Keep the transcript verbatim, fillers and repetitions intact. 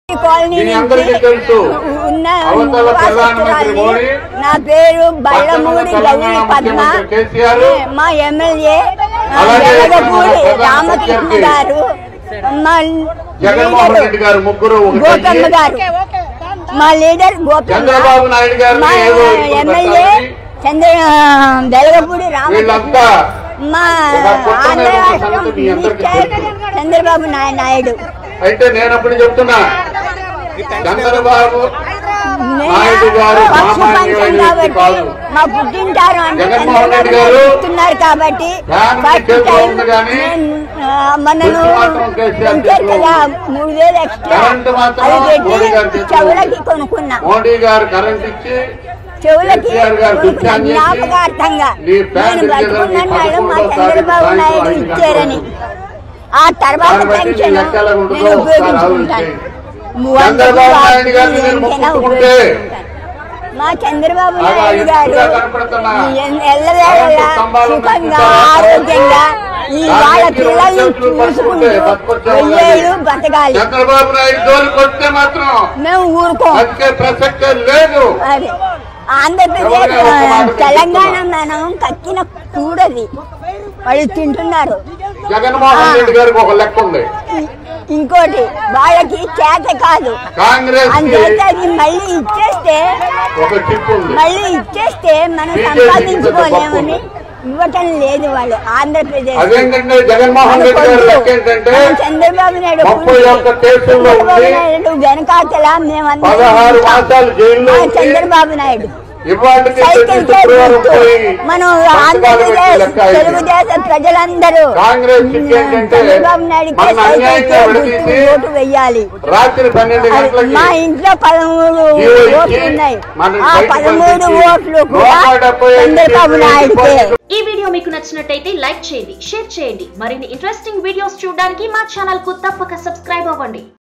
నా పేరు బళ్ళమూడి గౌరీ పద్మ. మా ఎమ్మెల్యే వెలగపూడి రామకృష్ణ గారు, మా లీడర్ గోపమ్మ గారు, మా లీడర్ గోపమ్మ, మా ఎమ్మెల్యే చంద్ర వెలగపూడి రామకృష్ణ, మా ఆంధ్ర రాష్ట్రం చంద్రబాబు నాయుడు. అయితే నేను అప్పుడు చెప్తున్నా, చంద్రబాబు నాయుడు గారు మా పుట్టింటారు అంటున్నారు కాబట్టి మనను పెంచారు కదా, మూడు వేలు ఎక్స్ట్రా అది పెట్టి చెవులకి కొనుక్కున్నా. మోడీ గారు కరెంట్ ఇచ్చి చెవులకి జ్ఞాపకార్థంగా నేను బతుకున్నాడు మా చంద్రబాబు నాయుడు ఇచ్చారని. ఆ తర్వాత పెన్షన్ నేను ఉపయోగించుకుంటాను. మా చంద్రబాబు నాయుడు గారు ఎల్లవేళలా సుఖంగా ఆరోగ్యంగా ఈ వాళ్ళ పిల్లల్ని చూసుకుంటూ వెయ్యేళ్ళు బతకాలి. చంద్రబాబు నాయుడు కొడితే మాత్రం మేము ఊరుకోం. ప్రసక్తే లేదు. అది ఆంధ్రప్రదేశ్ తెలంగాణ మనం కక్కిన కూడది వాళ్ళు తింటున్నారు. జగన్మోహన్ రెడ్డి గారికి ఒక లెక్క ఉంది, ఇంకోటి వాళ్ళకి చేత కాదు. అందుచేత అది మళ్ళీ ఇచ్చేస్తే మళ్ళీ ఇచ్చేస్తే మనం సంపాదించుకోలేమని ఇవ్వటం లేదు వాళ్ళు ఆంధ్రప్రదేశ్. జగన్మోహన్ రెడ్డి గారు లెక్క ఏంటంటే చంద్రబాబు నాయుడు చంద్రబాబు నాయుడు వెనకాతల మేమందరం చంద్రబాబు నాయుడు సైకిల్ మనం ఆంధ్రప్రదేశ్ తెలుగుదేశం ప్రజలందరూ చంద్రబాబు నాయుడుకి ఓటు వెయ్యాలి. మా ఇంట్లో పదమూడు ఓట్లు ఉన్నాయి. ఆ పదమూడు ఓట్లు కూడా చంద్రబాబు నాయుడుకే. ఈ వీడియో మీకు నచ్చినట్టయితే లైక్ చేయండి, షేర్ చేయండి. మరిన్ని ఇంట్రెస్టింగ్ వీడియోస్ చూడడానికి మా ఛానల్ కు తప్పక సబ్స్క్రైబ్ అవ్వండి.